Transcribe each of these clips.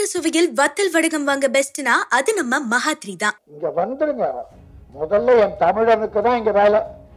கார சுவையில் வத்தல் வடகம் வாங்க பெஸ்ட்னா அது நம்ம மகாத்ரி தான். இங்க வந்துருங்க. முதல்ல என் தமிழனுக்கு தான் இங்க வேலை.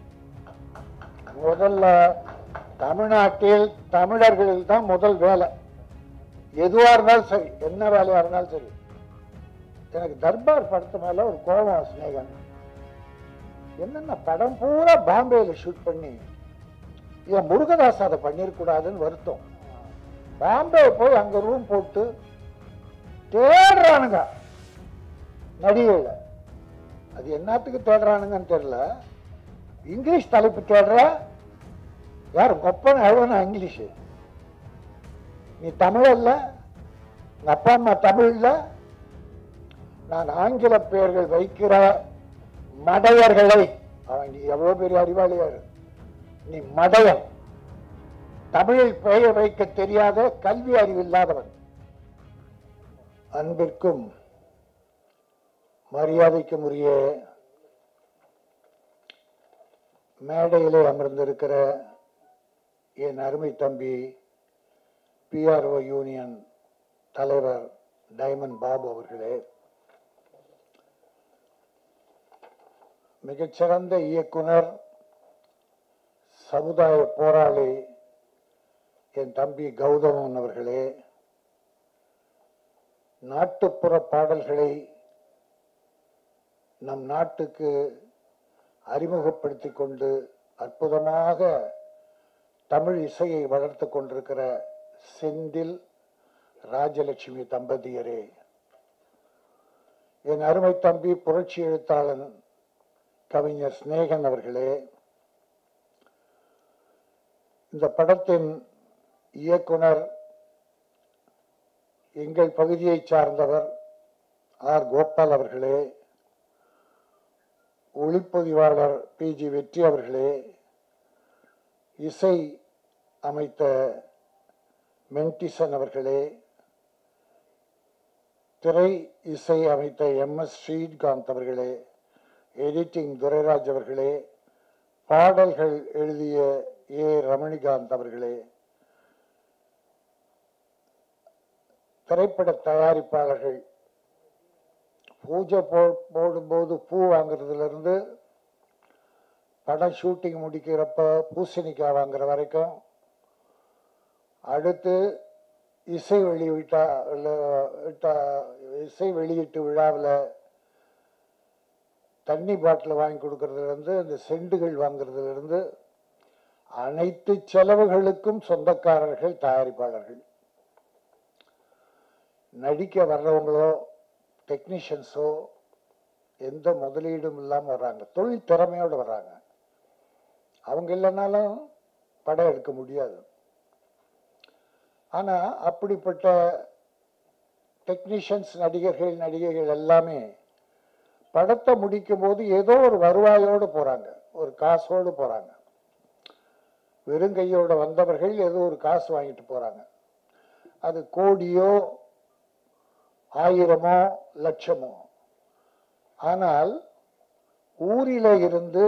முதல்ல தமிழ்நாட்டில் தமிழர்களுக்கு தான் முதல் வேலை. எதுவா இருந்தாலும் சரி, என்ன வேலையா இருந்தாலும் சரி. எனக்கு தர்பார் படத்து மேல ஒரு கோபம் ஸ்நேகன். என்னென்ன படம் பூரா பாம்பேல ஷூட் பண்ணி என் முருகதாஸ் அதை பண்ணிருக்கூடாதுன்னு வருத்தம். பாம்பே போய் அங்க ரூம் போட்டு தேடுறானுங்க நடிகை. அது என்னத்துக்கு தேடுறானுங்கன்னு தெரியல. இங்கிலீஷ் தலைப்பு தேடுற யார் கொப்பன எவ்வளோ இங்கிலீஷு? நீ தமிழ் இல்ல, உங்க அப்பா அம்மா தமிழ் இல்ல. நான் ஆங்கில பெயர்கள் வைக்கிற மடையர்களை, நீ எவ்வளவு பெரிய அறிவாளியாரு, நீ மடையன், தமிழில் பெயர் வைக்க தெரியாத கல்வி அறிவு இல்லாதவன். அன்பிற்கும் மரியாதைக்கும் உரிய மேடையிலே அமர்ந்திருக்கிற என் அருமை தம்பி PRO யூனியன் தலைவர் டைமண்ட் பாபு அவர்களே, மிகச்சிறந்த இயக்குனர், சமுதாய போராளி என் தம்பி கௌதமன் அவர்களே, நாட்டுப்புற பாடல்களை நம் நாட்டுக்கு அறிமுகப்படுத்தி கொண்டு அற்புதமாக தமிழ் இசையை வளர்த்து கொண்டிருக்கிற செந்தில் ராஜலட்சுமி தம்பதியரே, என் அருமை தம்பி புரட்சி எழுத்தாளன் கவிஞர் ஸ்நேகன் அவர்களே, இந்த படத்தின் இயக்குனர் எங்கள் பகுதியை சார்ந்தவர் ஆர் கோபால் அவர்களே, ஒளிப்பதிவாளர் PG வெற்றி அவர்களே, இசை அமைத்த மென்டிசன் அவர்களே, திரை இசை அமைத்த MS ஸ்ரீகாந்த் அவர்களே, எடிட்டிங் துரைராஜ் அவர்களே, பாடல்கள் எழுதிய A ரமணிகாந்த் அவர்களே, திரைப்பட தயாரிப்பாளர்கள், பூஜை போடும்போது பூ வாங்குறதுல இருந்து படம் ஷூட்டிங் முடிக்கிறப்ப பூசணிக்காய் வாங்குற வரைக்கும், அடுத்து இசை வெளியீட்டு விழாவில் தண்ணி பாட்டில் வாங்கி கொடுக்கறதுல இருந்து இந்த செண்டுகள் வாங்குறதுல இருந்து அனைத்து செலவுகளுக்கும் சொந்தக்காரர்கள் தயாரிப்பாளர்கள். நடிக்க வர்றவங்களோ டெக்னீஷியன்ஸோ எந்த முதலீடும் இல்லாமல் வர்றாங்க, தொழில் திறமையோடு வர்றாங்க. அவங்க இல்லைனாலும் படம் எடுக்க முடியாது. ஆனால் அப்படிப்பட்ட டெக்னீஷியன்ஸ், நடிகைகள் எல்லாமே படத்தை முடிக்கும் போது ஏதோ ஒரு வருவாயோடு போகிறாங்க, ஒரு காசோடு போகிறாங்க. வெறுங்கையோடு வந்தவர்கள் ஏதோ ஒரு காசு வாங்கிட்டு போகிறாங்க. அது கோடியோ ஆயிரமோ லட்சமோ. ஆனால் ஊரில் இருந்து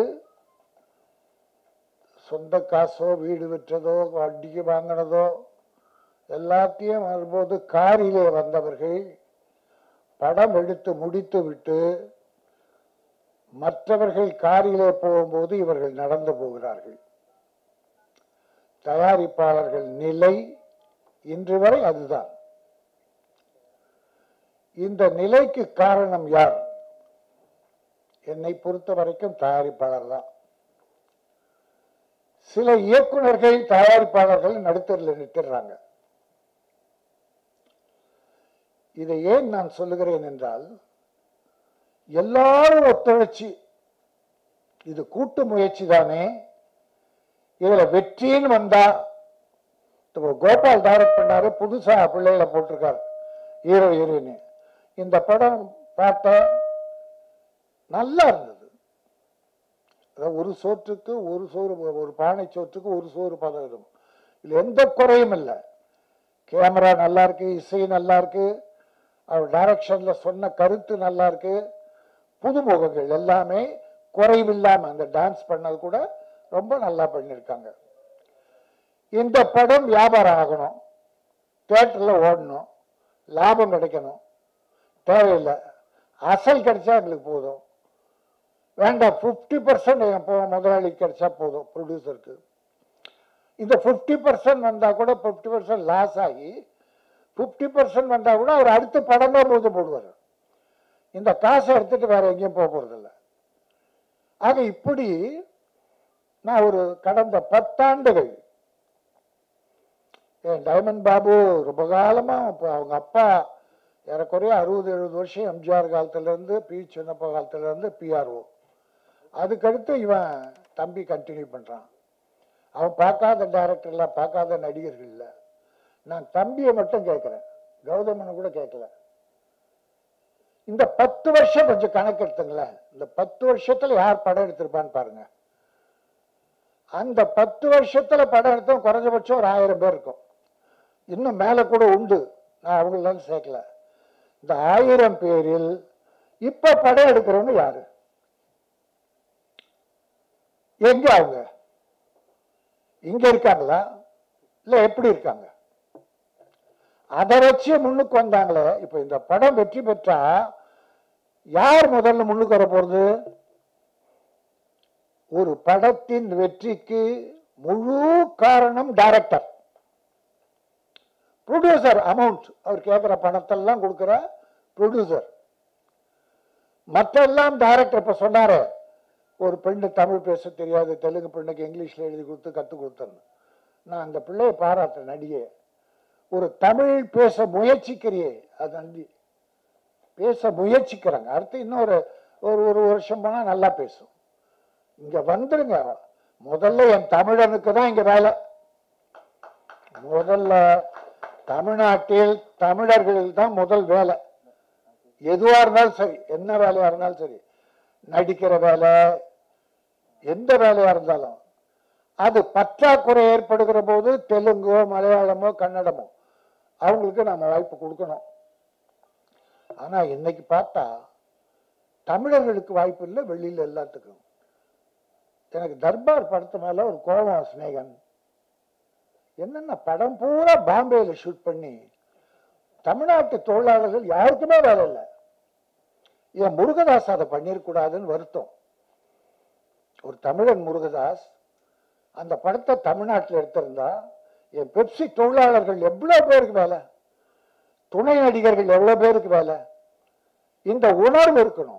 சொந்த காசோ வீடு விற்றதோ வட்டிக்கு வாங்கினதோ எல்லாத்தையும் வரும்போது காரிலே வந்தவர்கள் படம் எடுத்து முடித்து விட்டு மற்றவர்கள் காரிலே போகும்போது இவர்கள் நடந்து போகிறார்கள். தயாரிப்பாளர்கள் நிலை இன்று வரை அதுதான். இந்த நிலைக்கு காரணம் யார்? என்னை பொறுத்த வரைக்கும் தயாரிப்பாளர் தான். சில இயக்குநர்கள் தயாரிப்பாளர்கள் நடுத்தரில் நிற்கிறாங்க. இதை ஏன் நான் சொல்லுகிறேன் என்றால், எல்லாரும் ஒத்துழைச்சி, இது கூட்டு முயற்சி தானே, இதுல வெற்றின்னு வந்தா, கோபால் டைரக்ட் பண்ணாரு, புதுசா பிள்ளைகளை போட்டிருக்காரு ஹீரோ ஹீரோயின். இந்த படம் பார்த்த நல்லா இருந்தது. ஒரு சோற்றுக்கு ஒரு சோறு, ஒரு பானை சோற்றுக்கு ஒரு சோறு பதம். இதுல எந்த குறையும் இல்லை. கேமரா நல்லா இருக்கு, இசை நல்லா இருக்கு, அவர் டைரக்ஷன்ல சொன்ன கருத்து நல்லா இருக்கு, புதுமுகங்கள் எல்லாமே குறைவில்லாம, அந்த டான்ஸ் பண்ணது கூட ரொம்ப நல்லா பண்ணியிருக்காங்க. இந்த படம் வியாபாரம் ஆகணும், தியேட்டர்ல ஓடணும், லாபம் கிடைக்கணும், தேவையில்லை. அசல் கிடைச்சா எங்களுக்கு போதும், வேண்டாம் 50% முதலாளி கிடைச்சா போதும் ப்ரொடியூசருக்கு. இந்த 50% வந்தால் கூட 50% லாஸ் ஆகி 50% வந்தால் கூட அவர் அடுத்த படம் தான் போடுவார். இந்த காசை எடுத்துட்டு வேற எங்கேயும் போக போகிறதில்ல. ஆக இப்படி நான் ஒரு கடந்த 10 ஆண்டுகள் டைமண்ட் பாபு ரொம்ப காலமாக, இப்போ அவங்க அப்பா ஏறக்குறைய 60-70 வருஷம் எம்ஜிஆர் காலத்திலேருந்து, பி சின்னப்பா காலத்திலேருந்து பிஆர்ஓ. அதுக்கடுத்து இவன் தம்பி கண்டினியூ பண்ணுறான். அவன் பார்க்காத டைரக்டர்லாம், பார்க்காத நடிகர்கள் இல்லை. நான் தம்பியை மட்டும் கேட்குறேன், கௌதமனை கூட கேட்கல. இந்த 10 வருஷம் கொஞ்சம் கணக்கு எடுத்துங்களேன். இந்த 10 வருஷத்துல யார் படம் எடுத்திருப்பான்னு பாருங்க. அந்த 10 வருஷத்துல படம் எடுத்தோம் குறைஞ்சபட்சம் ஒரு 1000 பேர் இருக்கும், இன்னும் மேல கூட உண்டு. நான் அவங்கள சேர்க்கல. இந்த 1000 பேரில் இப்ப படம் எடுக்கிறவங்க யாரு? எங்க அவங்க? இங்க இருக்காங்களா இல்ல எப்படி இருக்காங்க? அதை வச்சு முன்னுக்கு வந்தாங்களே. இப்ப இந்த படம் வெற்றி பெற்றா யார் முதல்ல முன்னுக்கு வர போறது? ஒரு படத்தின் வெற்றிக்கு முழு காரணம் டைரக்டர். ப்ரொடியூசர் அமௌண்ட், அவர் கேட்கிற பணத்தெல்லாம் கொடுக்கிற ப்ரொடியூசர். மற்றெல்லாம் டைரக்டர். இப்ப சொன்னாரு, ஒரு பெண்ணு தமிழ் பேச தெரியாது, தெலுங்கு பெண்ணுக்கு இங்கிலீஷ்ல எழுதி கொடுத்து கற்றுக் கொடுத்தேன்னு. நான் அந்த பிள்ளையை பாராட்டுறேன். நடிகை ஒரு தமிழ் பேச முயற்சிக்கிறியே, அது நன்றி. பேச முயற்சிக்கிறாங்க. அடுத்து இன்னொரு ஒரு வருஷம் போனா நல்லா பேசும். இங்க வந்துருங்க. முதல்ல என் தமிழனுக்கு தான் இங்க வேலை. முதல்ல தமிழ்நாட்டில் தமிழர்களுக்கு தான் முதல் வேலை. எதுவா இருந்தாலும் சரி, என்ன வேலையா இருந்தாலும் சரி, நடிக்கிற வேலை, எந்த வேலையா இருந்தாலும் அது பற்றாக்குறை ஏற்படுகிற போது தெலுங்கோ மலையாளமோ கன்னடமோ அவங்களுக்கு நம்ம வாய்ப்பு கொடுக்கணும். ஆனா இன்னைக்கு பார்த்தா தமிழர்களுக்கு வாய்ப்பு இல்லை, வெளியில எல்லாத்துக்கும். எனக்கு தர்பார் படத்து மேல ஒரு கோபம் ஸ்நேகன். என்னென்ன படம் பூரா பாம்பேல ஷூட் பண்ணி தமிழ்நாட்டு தொழிலாளர்கள் யாருக்குமே வேலை இல்லை. ஏன் முருகதாஸ் அதை பண்ணிருக்கூடாதுன்னு வருத்தம். ஒரு தமிழன் முருகதாஸ் அந்த படத்தை தமிழ்நாட்டில் எடுத்திருந்தா என் பெப்சி தொழிலாளர்கள் எவ்வளவு பேருக்கு வேலை, துணை நடிகர்கள் எவ்வளவு பேருக்கு வேலை. இந்த உணர்வு இருக்கணும்.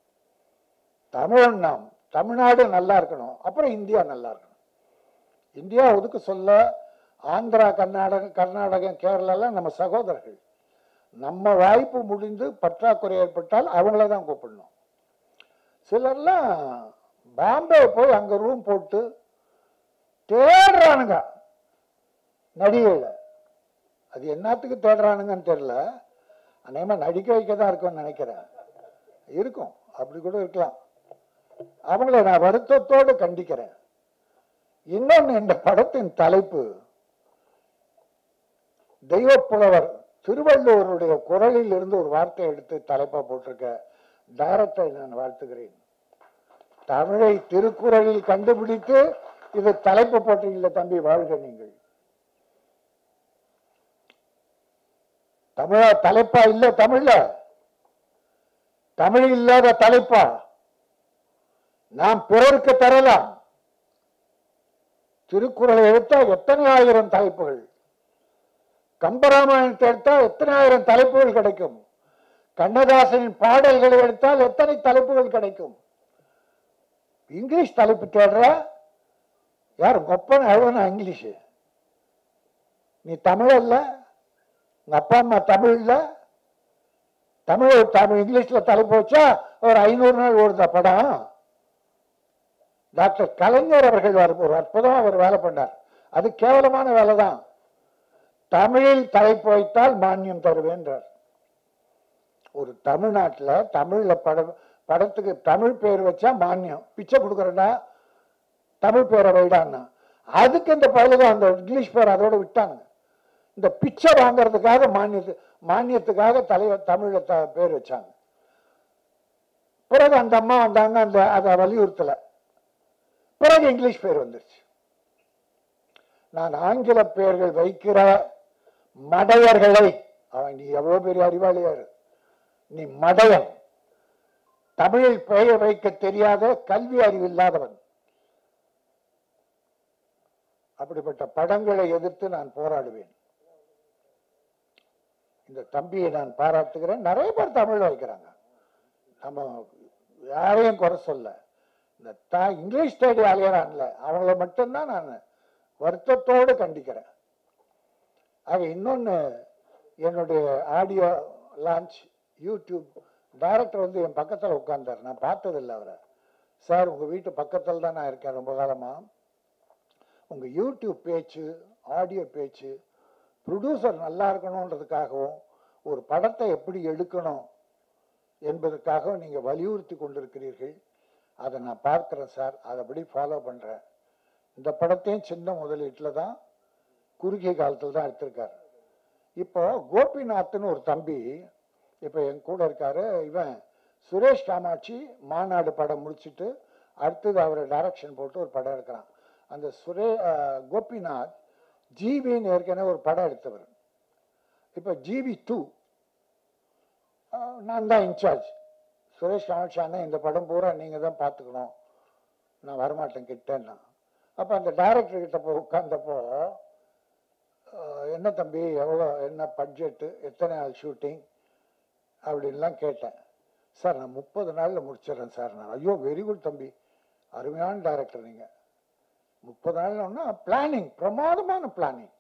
நாம் தமிழ்நாடு நல்லா இருக்கணும், அப்புறம் இந்தியா நல்லா இருக்கணும். இந்தியா ஒதுக்கு சொல்ல ஆந்திரா, கர்நாடகம், கேரளாலாம் நம்ம சகோதரர்கள். நம்ம வாய்ப்பு முடிந்து பற்றாக்குறை ஏற்பட்டால் அவங்கள தான் கூப்பிடணும். சிலர்லாம் பாம்பே போய் அங்க ரூம் போட்டு தேடுறானுங்க நடிகைகளை. அது என்னத்துக்கு தேடுறானுங்கன்னு தெரியல. அநேகமா நடிக்க வைக்க தான் இருக்கும்னு நினைக்கிறேன். இருக்கும், அப்படி கூட இருக்கலாம். அவங்கள நான் வருத்தத்தோடு கண்டிக்கிறேன். இன்னொன்னு, இந்த படத்தின் தலைப்பு தெய்வப்புலவர் திருவள்ளுவருடைய குரலில் இருந்து ஒரு வார்த்தை எடுத்து தலைப்பா போட்டிருக்க டைரக்டரை நான் வாழ்த்துகிறேன். தமிழை திருக்குறளில் கண்டுபிடித்து இது தலைப்பு போட்டீங்கள தம்பி, வாழ்க நீங்கள். தமிழா தலைப்பா இல்ல, தமிழ்ல தமிழ் இல்லாத தலைப்பா நாம் பிறருக்கு தரலாம். திருக்குறளை எடுத்தா எத்தனை ஆயிரம் தலைப்புகள், கம்பராமாயணத்தை எடுத்தால் எத்தனை ஆயிரம் தலைப்புகள் கிடைக்கும், கண்ணதாசனின் பாடல்களை எடுத்தால் எத்தனை தலைப்புகள் கிடைக்கும். இங்கிலீஷ் தலைப்பு தேடுற யார்? கொப்பன் அழுவனா இங்கிலீஷ். நீ தமிழ் இல்ல, உங்க அப்பா அம்மா தமிழ் இல்ல, தமிழ் இங்கிலீஷ்ல தலைப்பு வச்சா ஒரு 500 நாள் ஓடுத படம். டாக்டர் கலைஞர் அவர்கள் ஒரு அற்புதமா அவர் வேலை பண்ணார். அது கேவலமான வேலை தான். தமிழில் தலைப்பு வைத்தால் மானியம் தருவேன்றார். ஒரு தமிழ்நாட்டில் தமிழ்ல படத்துக்கு தமிழ் பேர் வச்சா மானியம், பிச்சை கொடுக்கறா தமிழ் பேரை வைடான்னா. அதுக்கு இந்த பழகம் அந்த இங்கிலீஷ் பேர் அதோட விட்டாங்க. இந்த பிச்சை வாங்கறதுக்காக மானியத்துக்காக தமிழ்ல பேர் வச்சாங்க. பிறகு அந்த அம்மா வந்தாங்க, அதை வலியுறுத்தல. பிறகு இங்கிலீஷ் பேர் வந்துருச்சு. நான் ஆங்கில பெயர்கள் வைக்கிற மடையர்களை அவன் நீ எவ்வளவு பெரிய அறிவாளியாரு, நீ மடையன், தமிழில் பெயர் வைக்க தெரியாத கல்வி அறிவு இல்லாதவன். அப்படிப்பட்ட படங்களை எதிர்த்து நான் போராடுவேன். இந்த தம்பியை நான் பாராட்டுகிறேன். நிறைய பேர் தமிழ் வைக்கிறாங்க, நம்ம யாரையும் குறை சொல்ல. இந்த இங்கிலீஷ் ஸ்டடி அலையறான்ல, அவங்கள மட்டும்தான் நான் வருத்தத்தோடு கண்டிக்கிறேன். ஆக இன்னொன்று, என்னுடைய ஆடியோ லான்ச் யூடியூப் டைரக்டர் வந்து என் பக்கத்தில் உட்கார்ந்தார். நான் பார்த்ததில்லை அவரை. சார் உங்கள் வீட்டு பக்கத்தில் தான் நான் இருக்கேன் ரொம்ப காலமாக. உங்கள் யூடியூப் பேச்சு, ஆடியோ பேச்சு, ப்ரொடியூசர் நல்லா இருக்கணுன்றதுக்காகவும் ஒரு படத்தை எப்படி எடுக்கணும் என்பதற்காகவும் நீங்கள் வலியுறுத்தி கொண்டிருக்கிறீர்கள். அதை நான் பார்க்குறேன் சார், அதைப்படி ஃபாலோ பண்ணுறேன். இந்த படத்தையும் சின்ன முதலீட்டில் தான், குறுகிய காலத்தில் தான் எடுத்திருக்காரு. இப்போ கோபிநாத்னு ஒரு தம்பி இப்போ என் கூட இருக்காரு. இவன் சுரேஷ் காமாட்சி மாநாடு படம் முடிச்சுட்டு அடுத்தது அவரை டைரக்ஷன் போட்டு ஒரு படம் எடுக்கிறான். அந்த கோபிநாத் ஜிவின்னு ஏற்கனவே ஒரு படம் எடுத்தவர். இப்போ ஜிவி 2 நான் தான் இன்சார்ஜ். சுரேஷ் காமாட்சி அண்ணன் இந்த படம் பூரா நீங்கள் தான் பார்த்துக்கணும், நான் வரமாட்டேன் கிட்டேன்னா. அப்போ அந்த டைரக்டர் கிட்ட போய் உட்கார்ந்தப்போ, என்ன தம்பி எவ்வளோ, என்ன பட்ஜெட்டு, எத்தனை நாள் ஷூட்டிங் அப்படின்லாம் கேட்டேன். சார் நான் 30 நாளில் முடிச்சிடறேன் சார். நான் ஐயோ வெரி குட் தம்பி, அருமையான டைரக்டர் நீங்கள். 30 நாள்னா பிளானிங், பிரமாதமான பிளானிங்,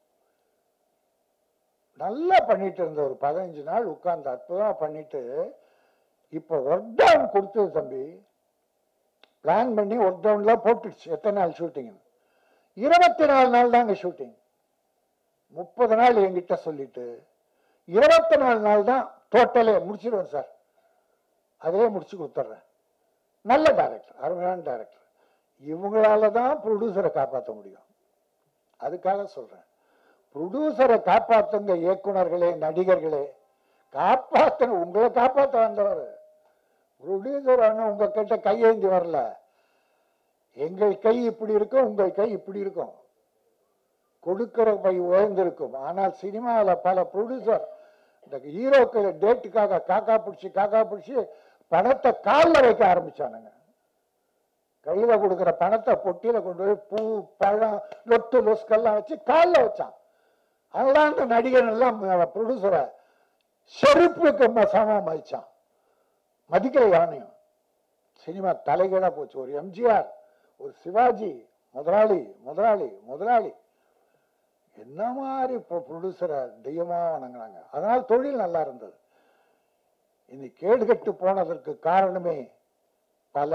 நல்லா பண்ணிட்டு இருந்த. ஒரு 15 நாள் உட்கார்ந்து அற்புதமாக பண்ணிட்டு இப்போ ஒர்க் டவுன் கொடுத்தது தம்பி. பிளான் பண்ணி ஒர்க் டவுன்லாம் போட்டுடுச்சு. எத்தனை நாள் ஷூட்டிங்? 24 நாள் தாங்க ஷூட்டிங். 30 நாள் என்கிட்ட சொல்லிட்டு 24 நாள் தான் டோட்டலே முடிச்சிடுவேன் சார், அதிலே முடிச்சு கொடுத்துட்றேன். நல்ல டைரக்டர், அருமையான டைரக்டர். இவங்களால தான் ப்ரொடியூசரை காப்பாற்ற முடியும். அதுக்காக சொல்றேன், ப்ரொடியூசரை காப்பாற்றுங்க இயக்குனர்களே, நடிகர்களே, காப்பாற்ற. உங்களை காப்பாற்ற வந்தவர் ப்ரொடியூசர். உங்க கிட்ட கையேந்தி வரல. எங்கள் கை இப்படி இருக்கும், உங்கள் கை இப்படி இருக்கும், கொடுக்கிற கை உயர்ந்திருக்கும். ஆனால் சினிமாவில் பல ப்ரொடியூசர் இந்த ஹீரோக்கள் டேட்டுக்காக காக்கா பிடிச்சி பணத்தை காலில் வைக்க ஆரம்பிச்சானுங்க. கையில கொடுக்குற பணத்தை பொட்டியில கொண்டு போய் பூ, பழம், லொட்டு லொஸ்கெல்லாம் வச்சு காலில் வச்சான். அதெல்லாம் அந்த நடிகர் எல்லாம் ப்ரொடியூசரை செருப்புக்கு சமம் வச்சான். மதிக்கிற யானையும். சினிமா தலைகீழா போச்சு. ஒரு எம்ஜிஆர், ஒரு சிவாஜி, முதலாளி முதலாளி முதலாளி, என்ன மாதிரி ப்ரொடியூசரை தெய்வமா வணங்கினாங்க. அதனால தொழில் நல்லா இருந்தது. இன்னைக்கு கேடுகட்டு போனதற்கு காரணமே பல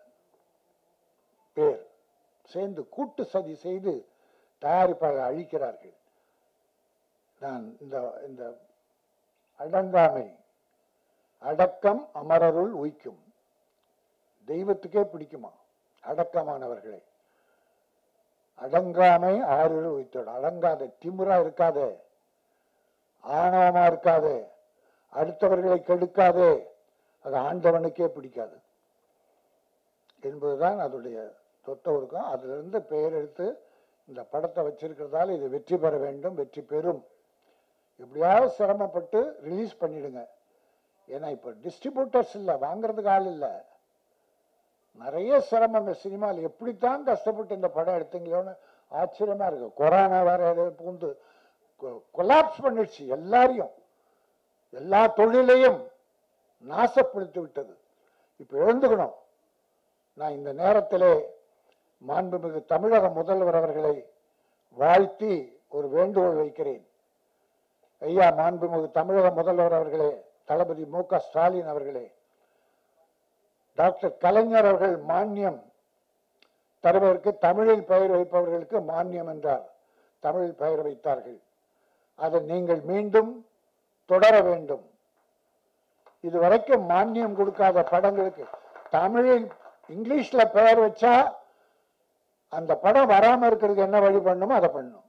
பேர் சேர்ந்து கூட்டு சதி செய்து தயாரிப்பாளர் அழிக்கிறார்கள். நான் இந்த அடங்காமை, அடக்கம் அமரருள் உய்க்கும், தெய்வத்துக்கே பிடிக்குமா அடக்கமானவர்களை? அடங்காமை ஆறுகள் உய்த்தோடு. அடங்காத, திமிரா இருக்காதே, ஆணவமா இருக்காதே, அடுத்தவர்களை கெடுக்காதே, அது ஆண்டவனுக்கே பிடிக்காது என்பதுதான் அதோடைய தொட்டவருக்கும். அதுல இருந்து பெயர் எடுத்து இந்த படத்தை வச்சிருக்கிறதால இது வெற்றி பெற வேண்டும், வெற்றி பெறும். எப்படியாவது சிரமப்பட்டு ரிலீஸ் பண்ணிடுங்க. ஏன்னா இப்ப டிஸ்ட்ரிபியூட்டர்ஸ் இல்லை, வாங்குறதுக்கு ஆள் இல்லை. நிறைய சிரமங்கள் சினிமாவில். எப்படித்தான் கஷ்டப்பட்டு இந்த படம் எடுத்தீங்களோன்னு ஆச்சரியமா இருக்கு. கொரோனா வேற பூந்து கொலாப்ஸ் பண்ணிடுச்சு எல்லாரையும், எல்லா தொழிலையும் நாசப்படுத்தி விட்டது. இப்ப எழுந்துக்கணும். நான் இந்த நேரத்திலே மாண்புமிகு தமிழக முதல்வர் அவர்களை வாழ்த்தி ஒரு வேண்டுகோள் வைக்கிறேன். ஐயா மாண்புமிகு தமிழக முதல்வர் அவர்களே, தளபதி மு.க. ஸ்டாலின் அவர்களே, டாக்டர் கலைஞர் அவர்கள் மானியம் தருவதற்கு தமிழில் பெயர் வைப்பவர்களுக்கு மானியம் என்றார். தமிழில் பெயர் வைத்தார்கள். அதை நீங்கள் மீண்டும் தொடர வேண்டும். இதுவரைக்கும் மானியம் கொடுக்காத படங்களுக்கு தமிழில் இங்கிலீஷ்ல பெயர் வச்சா அந்த படம் வராம இருக்கிறதுக்கு என்ன வழி பண்ணணுமோ அதை பண்ணணும்.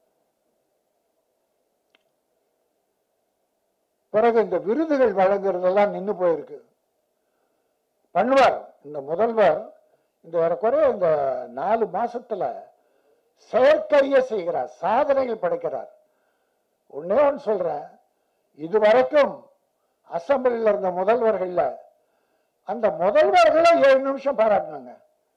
பிறகு இந்த விருதுகள் வழங்குறதெல்லாம் நின்று போயிருக்கு. பண்ணுவார் இந்த முதல்வர். இந்த ஏறக்குறைய இந்த 4 மாசத்துல செயற்கரிய செய்கிறார், சாதனைகள் படைக்கிறார். ஒன்னே ஒன்று சொல்றேன், இதுவரைக்கும் அசம்பிளியில் இருந்த முதல்வர்கள்ல அந்த முதல்வர்களை 7 நிமிஷம் பாராட்டினாங்க.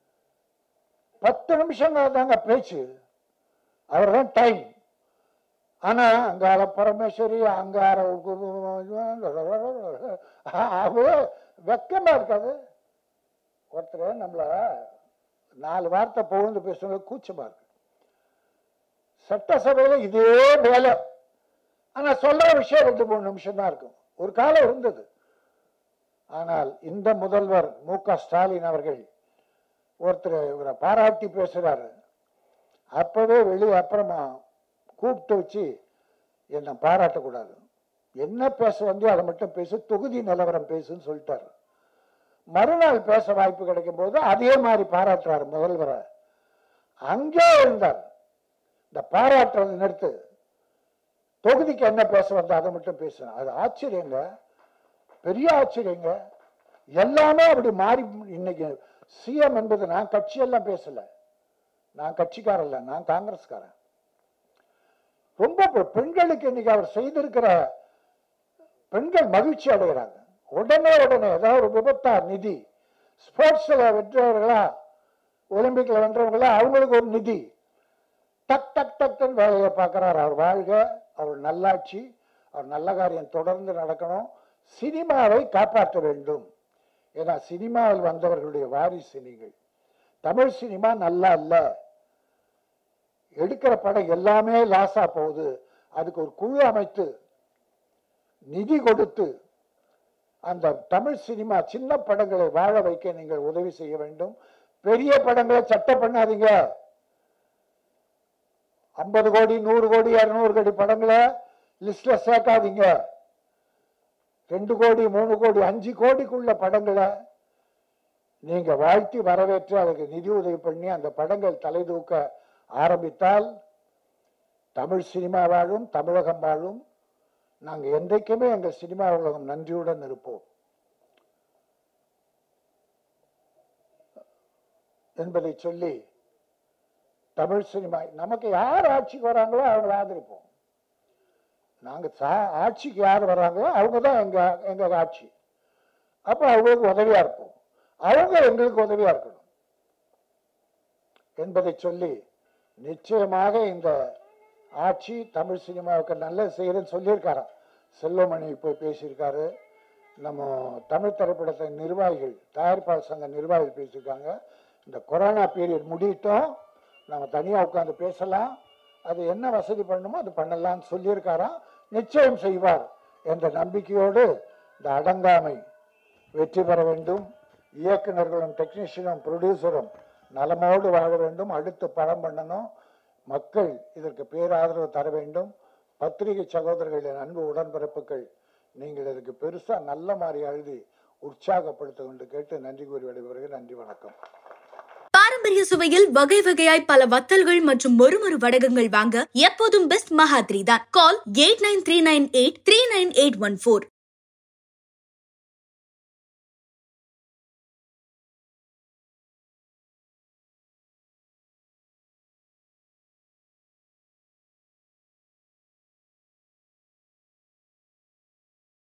10 நிமிஷம் தாங்க பேச்சு, அவர்தான் டைம். ஆனா அங்கால பரமேஸ்வரி அங்கார வெக்கமா இருக்காது. ஒருத்தர் நம்மள 4 வார்த்தை புகழ்ந்து பேசுறது கூச்சமா இருக்கு. சட்டசபையில இதே வேலை, ஆனா சொல்ற விஷயம் 2-3 நிமிஷம் தான் இருக்கும். ஒரு காலம் இருந்தது. ஆனால் இந்த முதல்வர் மு.க. ஸ்டாலின் அவர்கள் ஒருத்தர் இவரை பாராட்டி பேசுறாரு, அப்பவே வெளியே அப்புறமா கூப்பிட்டு வச்சு என்ன பாராட்டக்கூடாது, என்ன பேச வந்து அதை மட்டும் பேசு, தொகுதி நிலவரம் பேசுன்னு சொல்லிட்டாரு. மறுநாள் பேச வாய்ப்பு கிடைக்கும் போது அதே மாதிரி பாராட்டுறாரு முதல்வரை. அங்கே இருந்தார். இந்த பாராட்டுறது நிறுத்து, தொகுதிக்கு என்ன பேச வந்தா அதை மட்டும் பேசணும். அது ஆச்சரியங்க, பெரிய ஆச்சரியங்க. எல்லாமே அப்படி மாறி. இன்னைக்கு சிஎம் என்பது நான் கட்சியெல்லாம் பேசல, நான் கட்சிக்காரன் இல்லை, நான் காங்கிரஸ்காரன். ரொம்ப பெண்களுக்கு இன்னைக்கு அவர் செய்திருக்கிற, பெண்கள் மகிழ்ச்சி அடைகிறாங்க. உடனே ஏதாவது ஒரு விபத்தார் நிதி, ஸ்போர்ட்ஸ்ல வென்றவர்களா, ஒலிம்பிக்ல வென்றவங்களா, அவங்களுக்கு ஒரு நிதி, டக் டக் டக்குன்னு வேலையை பார்க்கிறார். அவர் வாழ்க, அவர் நல்லாட்சி, அவர் நல்ல காரியம் தொடர்ந்து நடக்கணும். சினிமாவை காப்பாற்ற வேண்டும். ஏன்னா சினிமாவில் வந்தவர்களுடைய வாரிசு நீங்கள். தமிழ் சினிமா நல்லா இல்ல, எடுக்கிற படம் எல்லாமே லாஸா போகுது. அதுக்கு ஒரு குழு அமைத்து நிதி கொடுத்து அந்த தமிழ் சினிமா சின்ன படங்களை வாழ வைக்க நீங்கள் உதவி செய்ய வேண்டும். பெரிய படங்களை சட்டை பண்ணாதீங்க. 50 கோடி 100 கோடி 200 கோடி படங்களை லிஸ்ட்ல சேர்க்காதீங்க. 2 கோடி 3 கோடி 5 கோடிக்குள்ள படங்களை நீங்க வாழ்த்தி வரவேற்று அதுக்கு நிதி உதவி பண்ணி அந்த படங்கள் தலை தூக்க ஆரம்பித்தால் தமிழ் சினிமா வாழும், தமிழகம் வாழும். நாங்க என்றைக்குமே எங்கள் சினிமா உலகம் நன்றியுடன் இருப்போம் என்பதை சொல்லி, தமிழ் சினிமா நமக்கு யார் ஆட்சிக்கு வராங்களோ அவங்களை ஆதரிப்போம். நாங்க ஆட்சிக்கு யார் வர்றாங்களோ அவங்க தான் எங்க ஆட்சி. அப்ப அவங்களுக்கு உதவியா இருப்போம், அவங்க எங்களுக்கு உதவியா இருக்கணும் என்பதை சொல்லி, நிச்சயமாக இந்த ஆட்சி தமிழ் சினிமாவுக்கு நல்ல செய்யறதுன்னு சொல்லியிருக்காராம். செல்வமணி போய் பேசியிருக்காரு. நம்ம தமிழ் திரைப்படத்தின் நிர்வாகிகள், தயாரிப்பாளர் சங்க நிர்வாகிகள் பேசியிருக்காங்க. இந்த கொரோனா பீரியட் முடியட்டும், நம்ம தனியாக உட்காந்து பேசலாம், அது என்ன வசதி பண்ணணுமோ அது பண்ணலாம்னு சொல்லியிருக்காராம். நிச்சயம் செய்வார் என்ற நம்பிக்கையோடு இந்த அடங்காமை வெற்றி பெற வேண்டும். இயக்குநர்களும் டெக்னீஷியனும் ப்ரொடியூசரும் நலமோடு வாழ வேண்டும். அடுத்து படம் பண்ணணும். மக்கள் இதற்கு பேராதரவு தர வேண்டும். பத்திரிகை சகோதரர்களின் அன்பு உடன்பிறப்புகள், நீங்கள் இதுக்கு பெருசா நல்ல மாதிரி எழுதி உற்சாகப்படுத்த கொண்டு கேட்டு நன்றி கூறி விடைபெறுகிறேன். நன்றி, வணக்கம். பாரம்பரிய சுவையில் வகை வகையாய் பல வத்தல்கள் மற்றும் மொறுமொறு வடகங்கள் வாங்க எப்போதும் பெஸ்ட் மகாத்ரி தான். கால் 8939839814.